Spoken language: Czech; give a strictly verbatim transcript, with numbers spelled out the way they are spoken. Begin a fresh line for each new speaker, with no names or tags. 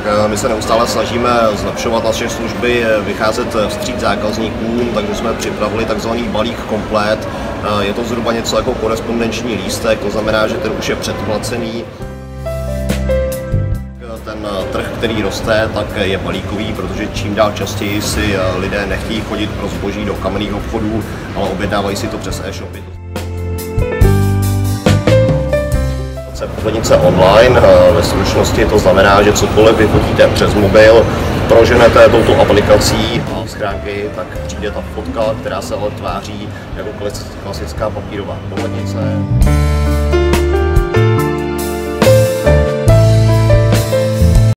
my se neustále snažíme zlepšovat naše služby, vycházet vstříc zákazníkům, takže jsme připravili takzvaný Balík Komplet. Je to zhruba něco jako korespondenční lístek, to znamená, že ten už je předplacený. Ten trh, který roste, tak je balíkový, protože čím dál častěji si lidé nechtějí chodit pro zboží do kamenných obchodů, ale objednávají si to přes e-shopy. Pohlednice Online, ve stručnosti to znamená, že cokoliv vyfotíte přes mobil, proženete touto aplikací a schránky, tak přijde ta fotka, která se ale tváří jako klasická papírová pohlednice.